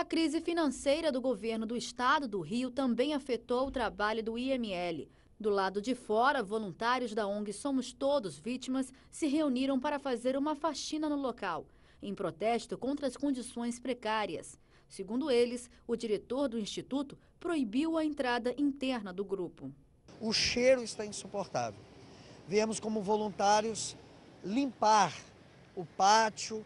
crise financeira do governo do estado do Rio também afetou o trabalho do IML. Do lado de fora, voluntários da ONG Somos Todos Vítimas se reuniram para fazer uma faxina no local, em protesto contra as condições precárias. Segundo eles, o diretor do instituto proibiu a entrada interna do grupo. O cheiro está insuportável. Viemos como voluntários limpar o pátio.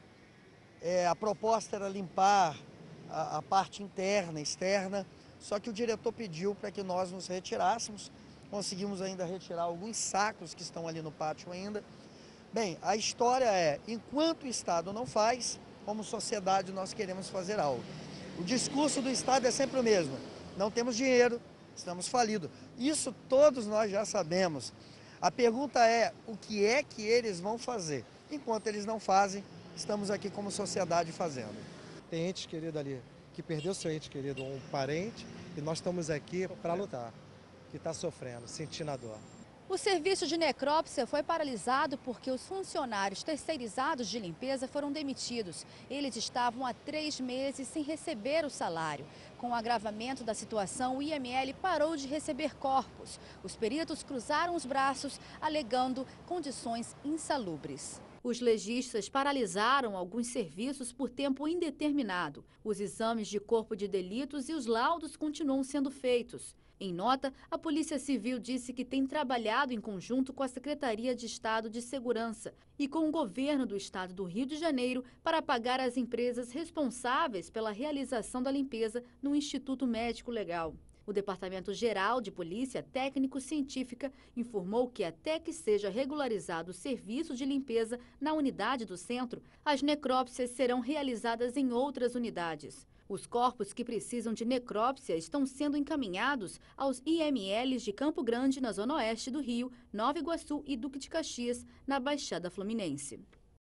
A proposta era limpar a parte interna, externa, só que o diretor pediu para que nós nos retirássemos. Conseguimos ainda retirar alguns sacos que estão ali no pátio ainda. Bem, a história é, enquanto o Estado não faz, como sociedade nós queremos fazer algo. O discurso do Estado é sempre o mesmo: não temos dinheiro, estamos falidos. Isso todos nós já sabemos. A pergunta é, o que é que eles vão fazer? Enquanto eles não fazem, estamos aqui como sociedade fazendo. Tem ente querido ali que perdeu seu ente querido ou um parente e nós estamos aqui para lutar, que está sofrendo, sentindo a dor. O serviço de necrópsia foi paralisado porque os funcionários terceirizados de limpeza foram demitidos. Eles estavam há 3 meses sem receber o salário. Com o agravamento da situação, o IML parou de receber corpos. Os peritos cruzaram os braços, alegando condições insalubres. Os legistas paralisaram alguns serviços por tempo indeterminado. Os exames de corpo de delitos e os laudos continuam sendo feitos. Em nota, a Polícia Civil disse que tem trabalhado em conjunto com a Secretaria de Estado de Segurança e com o governo do estado do Rio de Janeiro para pagar as empresas responsáveis pela realização da limpeza no Instituto Médico Legal. O Departamento Geral de Polícia Técnico-Científica informou que até que seja regularizado o serviço de limpeza na unidade do centro, as necrópsias serão realizadas em outras unidades. Os corpos que precisam de necrópsia estão sendo encaminhados aos IMLs de Campo Grande, na zona oeste do Rio, Nova Iguaçu e Duque de Caxias, na Baixada Fluminense.